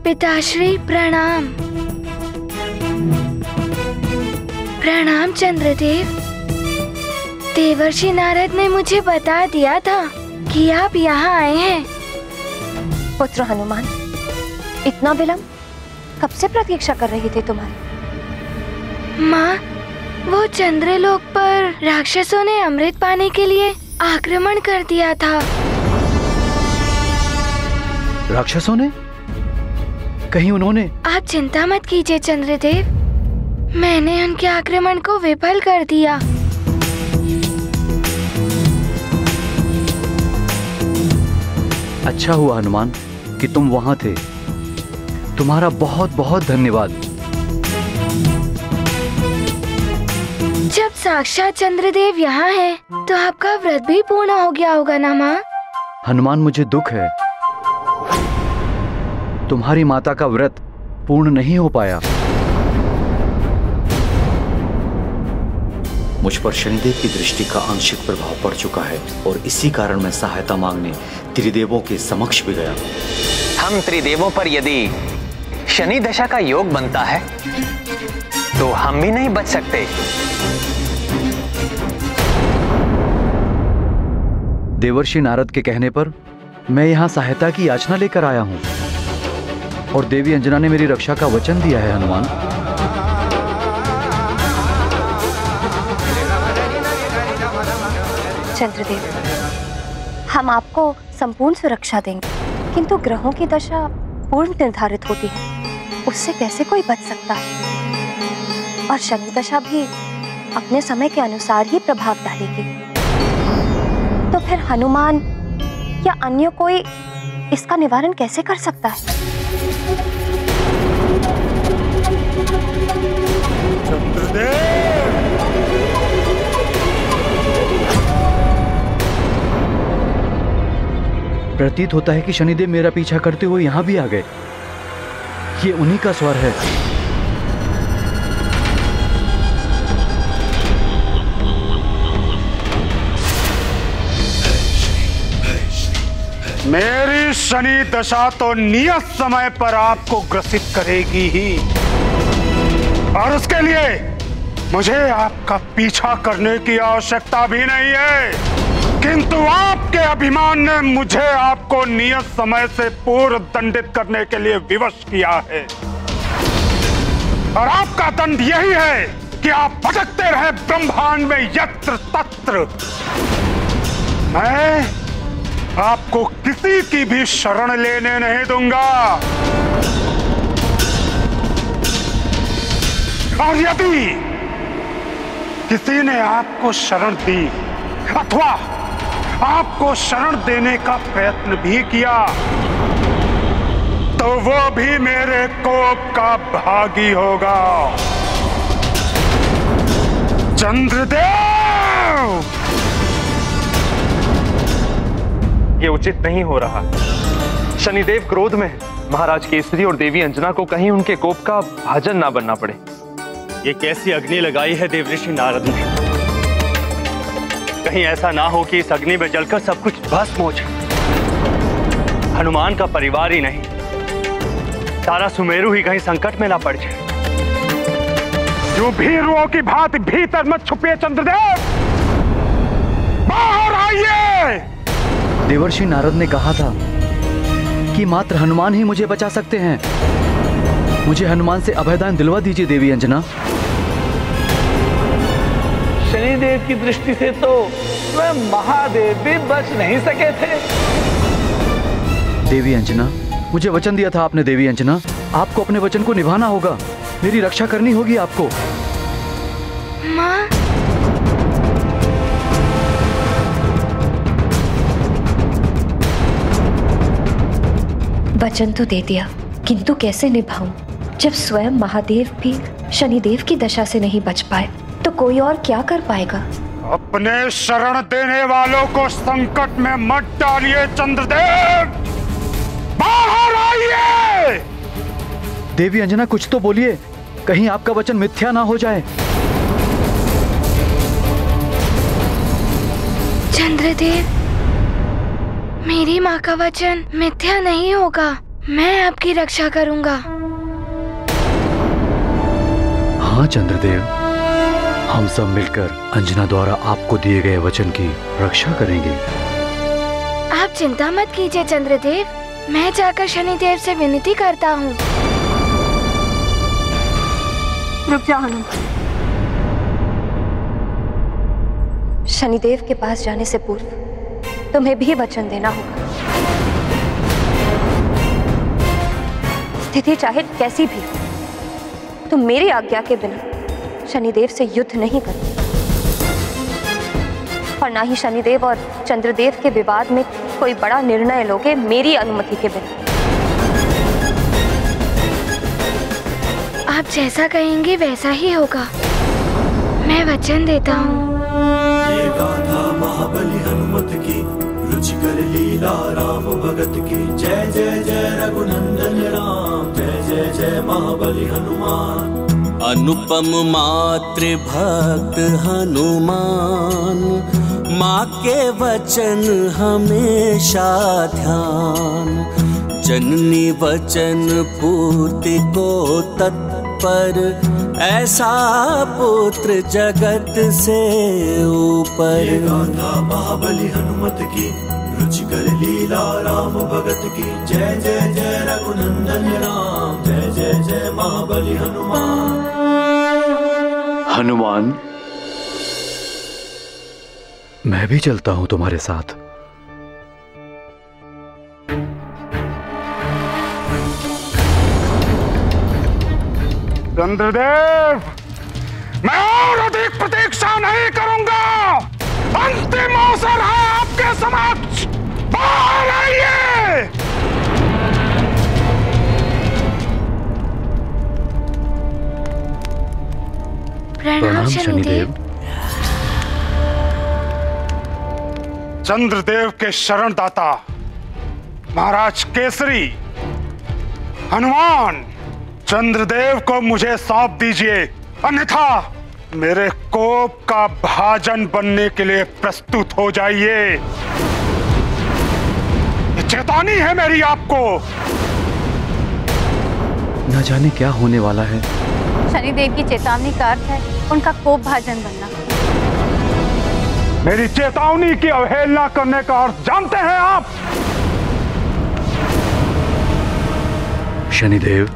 पिताश्री प्रणाम। प्रणाम चंद्रदेव। देवर्षि नारद ने मुझे बता दिया था कि आप यहाँ आए हैं। पुत्र हनुमान, इतना विलंब? कब से प्रतीक्षा कर रही थी तुम्हारी? माँ, वो चंद्रलोक पर राक्षसों ने अमृत पाने के लिए आक्रमण कर दिया था। राक्षसों ने? कहीं उन्होंने? आप चिंता मत कीजिए चंद्रदेव, मैंने उनके आक्रमण को विफल कर दिया। अच्छा हुआ हनुमान कि तुम वहां थे। तुम्हारा बहुत बहुत धन्यवाद। जब साक्षात चंद्रदेव यहाँ हैं, तो आपका व्रत भी पूर्ण हो गया होगा ना माँ? हनुमान, मुझे दुख है, तुम्हारी माता का व्रत पूर्ण नहीं हो पाया। मुझ पर शनिदेव की दृष्टि का आंशिक प्रभाव पड़ चुका है और इसी कारण मैं सहायता मांगने त्रिदेवों के समक्ष भी गया। हम त्रिदेवों पर यदि शनि दशा का योग बनता है तो हम भी नहीं बच सकते। देवर्षि नारद के कहने पर मैं यहाँ सहायता की याचना लेकर आया हूँ और देवी अंजना ने मेरी रक्षा का वचन दिया है। हनुमान, चंद्रदेव, हम आपको संपूर्ण सुरक्षा देंगे, किंतु ग्रहों की दशा पूर्व निर्धारित होती है, उससे कैसे कोई बच सकता है? और शनि दशा भी अपने समय के अनुसार ही प्रभाव डालेगी। तो फिर हनुमान या अन्य कोई इसका निवारण कैसे कर सकता है? प्रतीत होता है कि शनिदेव मेरा पीछा करते हुए यहाँ भी आ गए। ये उन्हीं का स्वर है। मेरी शनि दशा तो नियत समय पर आपको ग्रसित करेगी ही, और उसके लिए मुझे आपका पीछा करने की आवश्यकता भी नहीं है। किंतु आपके अभिमान ने मुझे आपको नियत समय से पूर्व दंडित करने के लिए विवश किया है, और आपका दंड यही है कि आप भटकते रहे ब्रह्मांड में यत्र तत्र। मैं आपको किसी की भी शरण लेने नहीं दूंगा, और यदि किसी ने आपको शरण दी अथवा आपको शरण देने का प्रयत्न भी किया तो वो भी मेरे कोप का भागी होगा। चंद्रदेव, ये उचित नहीं हो रहा। शनिदेव क्रोध में महाराज केसरी और देवी अंजना को कहीं उनके कोप का भाजन ना बनना पड़े। ये कैसी अग्नि लगाई है देवऋषि नारद ने? कहीं ऐसा ना हो कि इस अग्नि में जलकर सब कुछ भस्म हो जाए। हनुमान का परिवार ही नहीं, सारा सुमेरु ही कहीं संकट में ना पड़ जाए। जो भीरुओं की भांति भीतर मत छुपिए चंद्रदेव, बाहर आइए। देवर्षि नारद ने कहा था कि मात्र हनुमान ही मुझे बचा सकते हैं। मुझे हनुमान से अभयदान दिलवा दीजिए देवी अंजना। शनिदेव की दृष्टि से तो स्वयं महादेव भी बच नहीं सके थे। देवी अंजना, मुझे वचन दिया था आपने। देवी अंजना, आपको अपने वचन को निभाना होगा, मेरी रक्षा करनी होगी आपको। माँ, वचन तो दे दिया, किंतु कैसे निभाऊं जब स्वयं महादेव भी शनिदेव की दशा से नहीं बच पाए, तो कोई और क्या कर पाएगा? अपने शरण देने वालों को संकट में मत डालिए चंद्रदेव, बाहर आइए। देवी अंजना, कुछ तो बोलिए, कहीं आपका वचन मिथ्या ना हो जाए। चंद्रदेव, मेरी माँ का वचन मिथ्या नहीं होगा। मैं आपकी रक्षा करूंगा। हाँ चंद्रदेव, हम सब मिलकर अंजना द्वारा आपको दिए गए वचन की रक्षा करेंगे। आप चिंता मत कीजिए चंद्रदेव, मैं जाकर शनिदेव से विनती करता हूँ। रुक जाओ हनुमान। शनिदेव के पास जाने से पूर्व तुम्हें भी वचन देना होगा। स्थिति चाहे कैसी भी हो, तुम मेरी आज्ञा के बिना शनिदेव से युद्ध नहीं करते, और ना ही शनिदेव और चंद्रदेव के विवाद में कोई बड़ा निर्णय लोगे मेरी अनुमति के बिना। आप जैसा कहेंगे वैसा ही होगा, मैं वचन देता हूँ। ये गाथा महाबली हनुमत की, रुचिकर लीला राम भगत की। जय जय जय रघुनंदन राम, जय जय जय महाबली हनुमान। अनुपम मातृ भक्त हनुमान, माँ के वचन हमेशा ध्यान। जननी वचन पूर्ति को तत्पर, ऐसा पुत्र जगत से ऊपर। ये गाथा महाबली हनुमत की, रुचिकर लीला राम भगत की। जय जय जय रघुनंदन राम, जय जय जय महाबली हनुमान। हनुमान, मैं भी चलता हूं तुम्हारे साथ। चंद्रदेव, मैं और अधिक प्रतीक्षा नहीं करूंगा। अंतिम अवसर है आपके समक्ष, बाहर आइए। प्रणाम शनिदेव। चंद्रदेव के शरणदाता महाराज केसरी हनुमान, चंद्रदेव को मुझे सौंप दीजिए, अन्यथा मेरे कोप का भाजन बनने के लिए प्रस्तुत हो जाइए। ये चेतावनी है मेरी आपको। न जाने क्या होने वाला है। शनिदेव की चेतावनी का अर्थ है उनका कोप भाजन बनना। मेरी चेतावनी की अवहेलना करने का अर्थ जानते हैं आप? शनिदेव,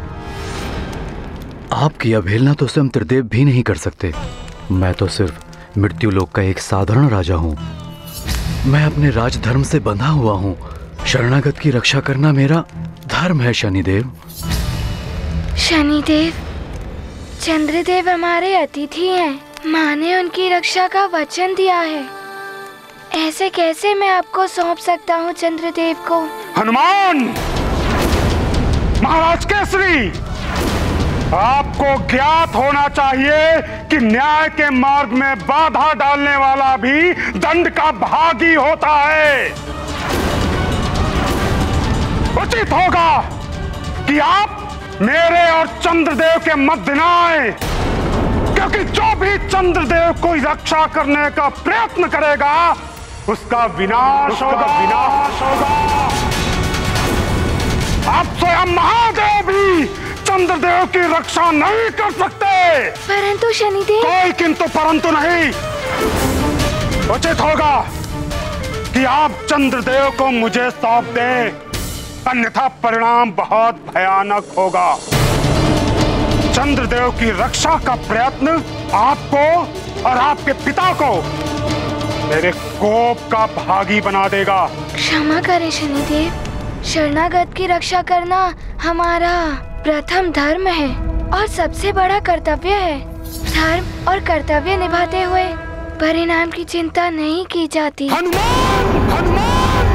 आपकी अवहेलना तो स्वयं त्रिदेव भी नहीं कर सकते। मैं तो सिर्फ मृत्युलोक का एक साधारण राजा हूँ। मैं अपने राजधर्म से बंधा हुआ हूँ। शरणागत की रक्षा करना मेरा धर्म है शनिदेव। शनिदेव, चंद्रदेव हमारे अतिथि हैं। माँ ने उनकी रक्षा का वचन दिया है, ऐसे कैसे मैं आपको सौंप सकता हूँ चंद्रदेव को? हनुमान, महाराज केसरी, आपको ज्ञात होना चाहिए कि न्याय के मार्ग में बाधा डालने वाला भी दंड का भागी होता है। उचित होगा कि आप मेरे और चंद्रदेव के मध्य न आए, क्योंकि जो भी चंद्रदेव को रक्षा करने का प्रयत्न करेगा उसका विनाश होगा। आप स्वयं महादेव भी चंद्रदेव की रक्षा नहीं कर सकते। परंतु शनिदेव, कोई किंतु परंतु नहीं। उचित होगा कि आप चंद्रदेव को मुझे सौंप दें, अन्यथा परिणाम बहुत भयानक होगा। चंद्रदेव की रक्षा का प्रयत्न आपको और आपके पिता को मेरे कोप का भागी बना देगा। क्षमा करें शनिदेव, शरणागत की रक्षा करना हमारा प्रथम धर्म है और सबसे बड़ा कर्तव्य है। धर्म और कर्तव्य निभाते हुए परिणाम की चिंता नहीं की जाती। हनुमान, हनुमान,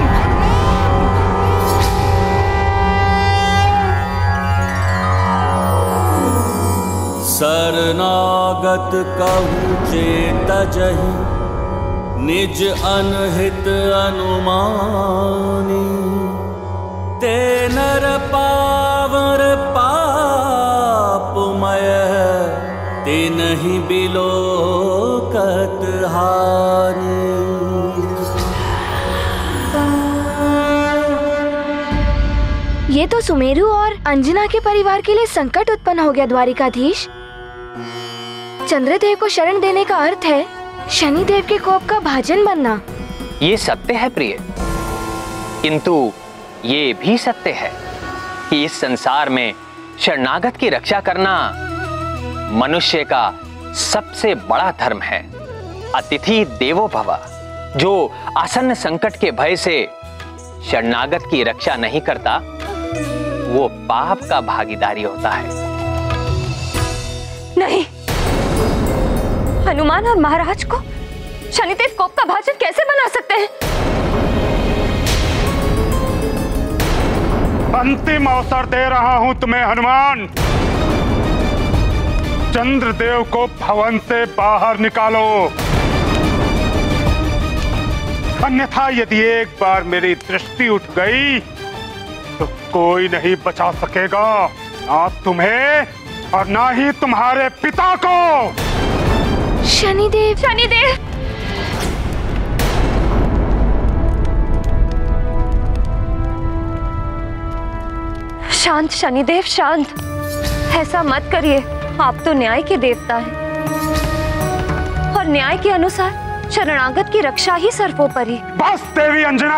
शरणागत कहूँ चेतजहि, निज अनहित अनुमानी। ते नर पावर पापमय, ते नहीं बिलोकत हानि। ये तो सुमेरु और अंजना के परिवार के लिए संकट उत्पन्न हो गया द्वारिकाधीश। चंद्रदेव को शरण देने का अर्थ है शनिदेव के कोप का भाजन बनना। ये सत्य है प्रिय, किंतु ये भी सत्य है कि इस संसार में शरणागत की रक्षा करना मनुष्य का सबसे बड़ा धर्म है। अतिथि देवो भव। जो आसन्न संकट के भय से शरणागत की रक्षा नहीं करता वो पाप का भागीदारी होता है। नहीं, हनुमान और महाराज को शनिदेव कोप का भाजन कैसे बना सकते हैं? अंतिम अवसर दे रहा हूं तुम्हें हनुमान। चंद्रदेव को भवन से बाहर निकालो, अन्यथा यदि एक बार मेरी दृष्टि उठ गई तो कोई नहीं बचा सकेगा, ना तुम्हें और ना ही तुम्हारे पिता को। शनिदेव, शनिदेव! शांत शनिदेव, शांत। ऐसा मत करिए, आप तो न्याय के देवता हैं और न्याय के अनुसार शरणागत की रक्षा ही सर्वोपरि। बस देवी अंजना,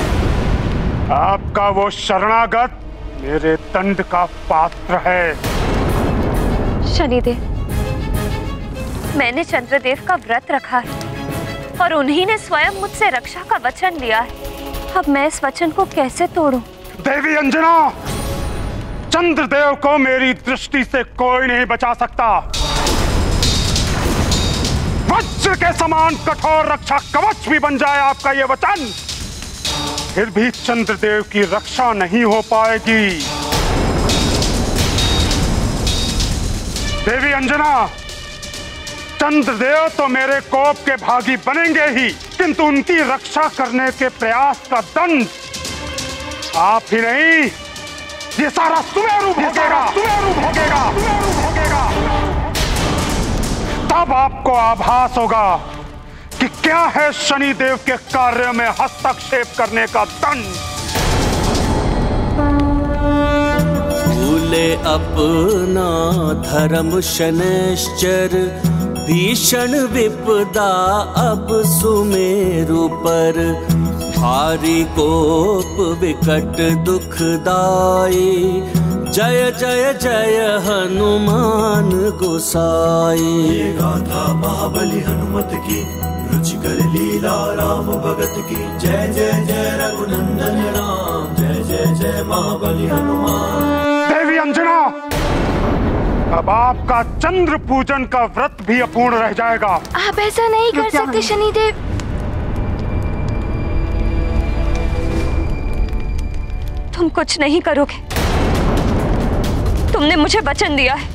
आपका वो शरणागत मेरे दंड का पात्र है। शनिदेव, मैंने चंद्रदेव का व्रत रखा है और उन्हीं ने स्वयं मुझसे रक्षा का वचन लिया है। अब मैं इस वचन को कैसे तोड़ूं? देवी अंजना, चंद्रदेव को मेरी दृष्टि से कोई नहीं बचा सकता। वज्र के समान कठोर रक्षा कवच भी बन जाए आपका ये वचन, फिर भी चंद्रदेव की रक्षा नहीं हो पाएगी। देवी अंजना, चंद्रदेव तो मेरे कोप के भागी बनेंगे ही, किंतु उनकी रक्षा करने के प्रयास का दंड आप ही नहीं, ये सारा सुमेरु भोगेगा, सुमेरु भोगेगा, सुमेरु भोगेगा। तब आपको आभास होगा कि क्या है शनिदेव के कार्य में हस्तक्षेप करने का दंड। भूले अपना धर्म शनैश्चर, भीषण विपदा अब सुमेरु पर। भारी कोप विकट दुखदाई, जय जय जय हनुमान गोसाई। ये गाथा महाबली हनुमत की, रुचिकर लीला राम भगत की। जय जय जय रघुनंदन राम, जय जय जय महाबली हनुमान। देवी अंजना, अब आपका चंद्र पूजन का व्रत भी अपूर्ण रह जाएगा। आप ऐसा नहीं कर सकते शनिदेव। तुम कुछ नहीं करोगे, तुमने मुझे वचन दिया है।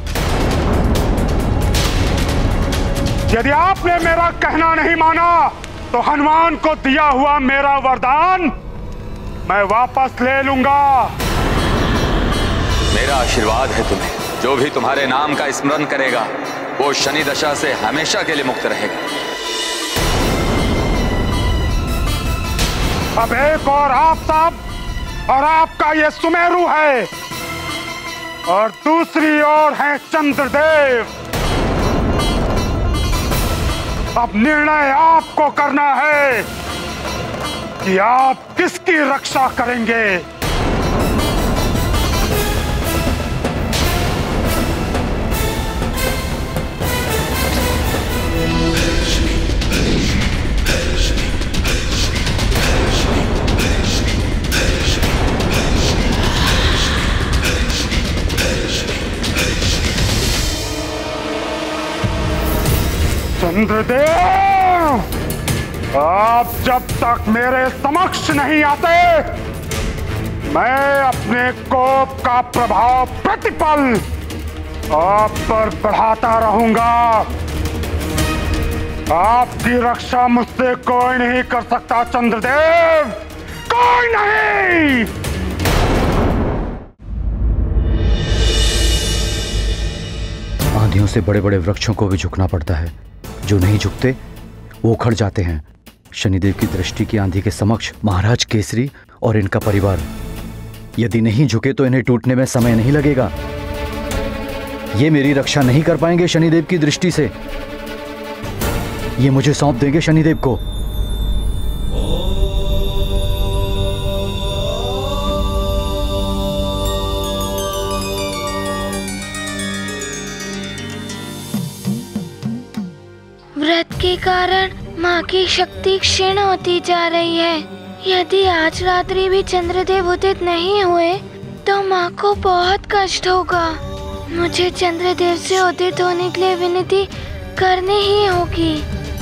यदि आपने मेरा कहना नहीं माना तो हनुमान को दिया हुआ मेरा वरदान मैं वापस ले लूंगा। मेरा आशीर्वाद है तुम्हें, जो भी तुम्हारे नाम का स्मरण करेगा वो शनि दशा से हमेशा के लिए मुक्त रहेगा। अब एक और आप सब और आपका ये सुमेरु है और दूसरी ओर है चंद्रदेव। अब निर्णय आपको करना है कि आप किसकी रक्षा करेंगे। चंद्रदेव, आप जब तक मेरे समक्ष नहीं आते मैं अपने कोप का प्रभाव प्रतिपल आप पर बढ़ाता रहूंगा। आपकी रक्षा मुझसे कोई नहीं कर सकता चंद्रदेव, कोई नहीं। आंधियों से बड़े बड़े वृक्षों को भी झुकना पड़ता है, जो नहीं झुकते वो उखड़ जाते हैं। शनिदेव की दृष्टि की आंधी के समक्ष महाराज केसरी और इनका परिवार यदि नहीं झुके तो इन्हें टूटने में समय नहीं लगेगा। ये मेरी रक्षा नहीं कर पाएंगे शनिदेव की दृष्टि से। ये मुझे सौंप देंगे शनिदेव को। व्रत के कारण माँ की शक्ति क्षीण होती जा रही है। यदि आज रात्रि भी चंद्रदेव उदित नहीं हुए तो माँ को बहुत कष्ट होगा। मुझे चंद्रदेव से उदित होने के लिए विनती करनी ही होगी।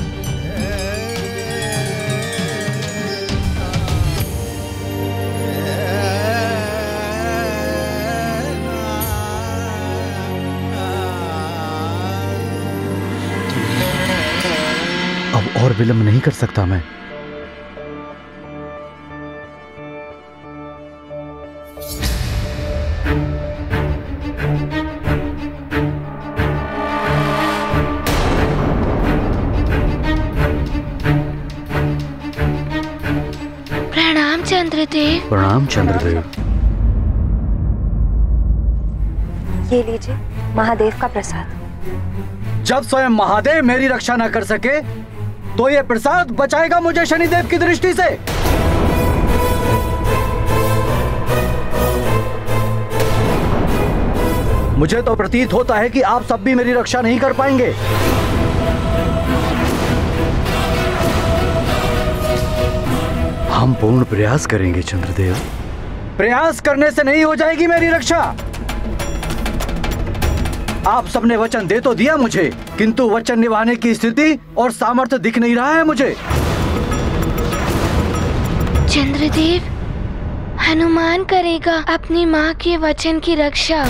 अब और विलंब नहीं कर सकता मैं। प्रणाम चंद्रदेव। प्रणाम चंद्रदेव। ये लीजिए महादेव का प्रसाद। जब स्वयं महादेव मेरी रक्षा न कर सके तो ये प्रसाद बचाएगा मुझे शनिदेव की दृष्टि से। मुझे तो प्रतीत होता है कि आप सब भी मेरी रक्षा नहीं कर पाएंगे। हम पूर्ण प्रयास करेंगे चंद्रदेव। प्रयास करने से नहीं हो जाएगी मेरी रक्षा। आप सबने वचन दे तो दिया मुझे, किंतु वचन निभाने की स्थिति और सामर्थ्य दिख नहीं रहा है मुझे। चंद्रदेव, हनुमान करेगा अपनी माँ के वचन की रक्षा।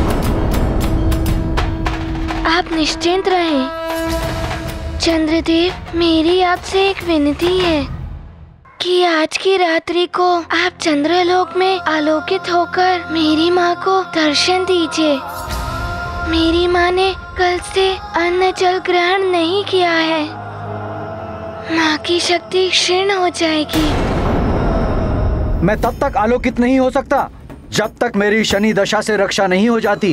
आप निश्चिंत रहें। चंद्रदेव, मेरी आपसे एक विनती है कि आज की रात्रि को आप चंद्रलोक में आलोकित होकर मेरी माँ को दर्शन दीजिए। मेरी माँ ने कल से अन्न जल ग्रहण नहीं किया है। माँ की शक्ति क्षीण हो जाएगी। मैं तब तक आलोकित नहीं हो सकता जब तक मेरी शनि दशा से रक्षा नहीं हो जाती।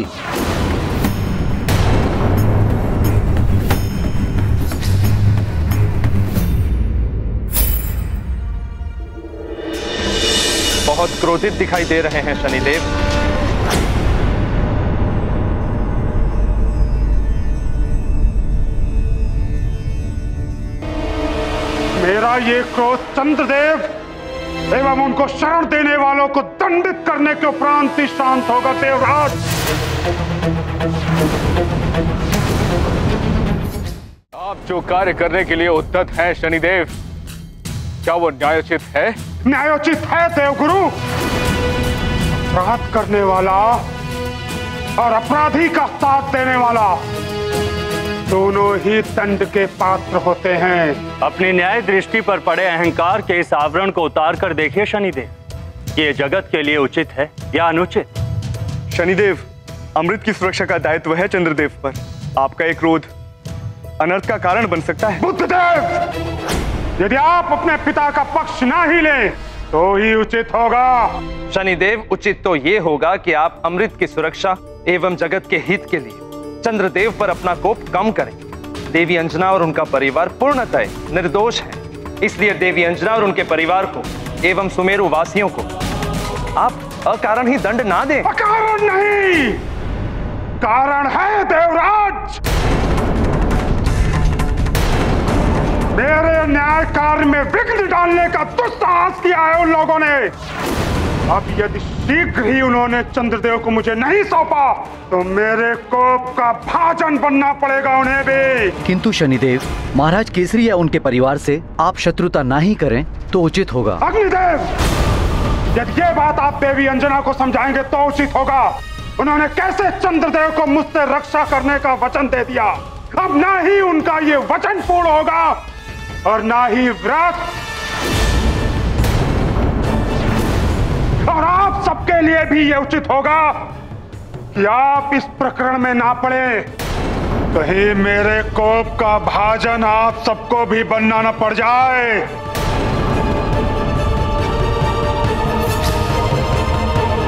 बहुत क्रोधित दिखाई दे रहे हैं शनिदेव। मेरा ये क्रोध चंद्रदेव एवं उनको शरण देने वालों को दंडित करने के उपरांत ही शांत होगा देवराज। आप जो कार्य करने के लिए उद्यत हैं शनिदेव, क्या वो न्यायोचित है? न्यायोचित है देवगुरु। अपराध करने वाला और अपराधी का साथ देने वाला दोनों ही दंड के पात्र होते हैं। अपनी न्याय दृष्टि पर पड़े अहंकार के इस आवरण को उतार कर देखिए शनिदेव, ये जगत के लिए उचित है या अनुचित? शनिदेव, अमृत की सुरक्षा का दायित्व है चंद्रदेव पर। आपका एक क्रोध अनर्थ का कारण बन सकता है। बुद्धदेव, यदि आप अपने पिता का पक्ष ना ही लें तो ही उचित होगा। शनिदेव, उचित तो ये होगा कि आप अमृत की सुरक्षा एवं जगत के हित के लिए चंद्रदेव पर अपना कोप कम करें। देवी अंजना और उनका परिवार पूर्णतः निर्दोष है, इसलिए देवी अंजना और उनके परिवार को एवं सुमेरु वासियों को आप अकारण ही दंड ना दें। अकारण नहीं, कारण है देवराज। मेरे न्याय कार्य में विघ्न डालने का दुस्साहस किया है उन लोगों ने। अब यदि शीघ्र ही उन्होंने चंद्रदेव को मुझे नहीं सौंपा तो मेरे कोप का भाजन बनना पड़ेगा उन्हें भी। किंतु शनिदेव, महाराज केसरी या उनके परिवार से आप शत्रुता ना ही करें तो उचित होगा। अग्निदेव, यदि ये बात आप देवी अंजना को समझाएंगे तो उचित होगा। उन्होंने कैसे चंद्रदेव को मुझसे रक्षा करने का वचन दे दिया। अब ना ही उनका ये वचन पूर्ण होगा और ना ही व्रत। और आप सबके लिए भी ये उचित होगा कि आप इस प्रकरण में ना पड़े, कहीं मेरे कोप का भाजन आप सबको भी बनना न पड़ जाए।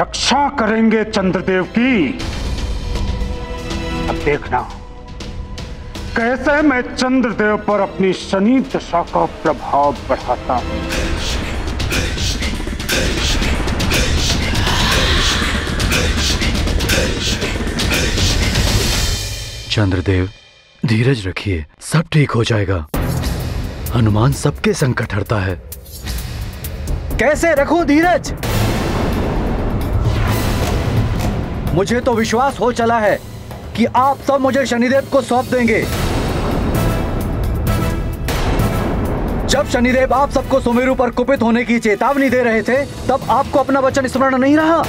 रक्षा करेंगे चंद्रदेव की। अब देखना कैसे मैं चंद्रदेव पर अपनी शनि दशा का प्रभाव बढ़ाता हूं। चंद्रदेव धीरज रखिए, सब ठीक हो जाएगा। हनुमान सबके संकट हरता है। कैसे रखूं धीरज? मुझे तो विश्वास हो चला है कि आप सब मुझे शनिदेव को सौंप देंगे। जब शनिदेव आप सबको सुमेरु पर कुपित होने की चेतावनी दे रहे थे, तब आपको अपना वचन स्मरण नहीं रहा।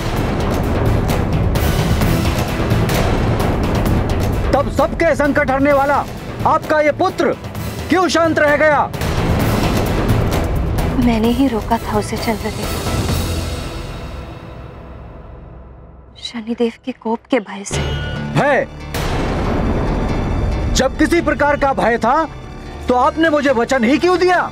तब सबके संकट हरने वाला आपका ये पुत्र क्यों शांत रह गया? मैंने ही रोका था उसे चंद्रदेव, शनिदेव के कोप के भय से। भय? जब किसी प्रकार का भय था तो आपने मुझे वचन ही क्यों दिया?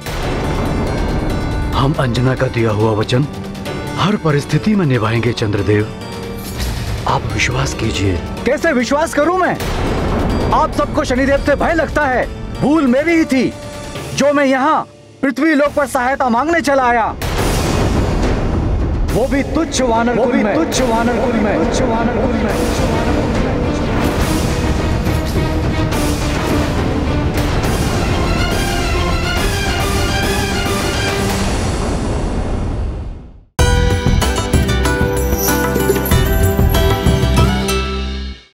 हम अंजना का दिया हुआ वचन हर परिस्थिति में निभाएंगे चंद्रदेव, आप विश्वास कीजिए। कैसे विश्वास करूं मैं? आप सबको शनिदेव से भय लगता है। भूल मेरी ही थी जो मैं यहाँ पृथ्वी लोक पर सहायता मांगने चला आया, वो भी तुच्छ वानर कुल में।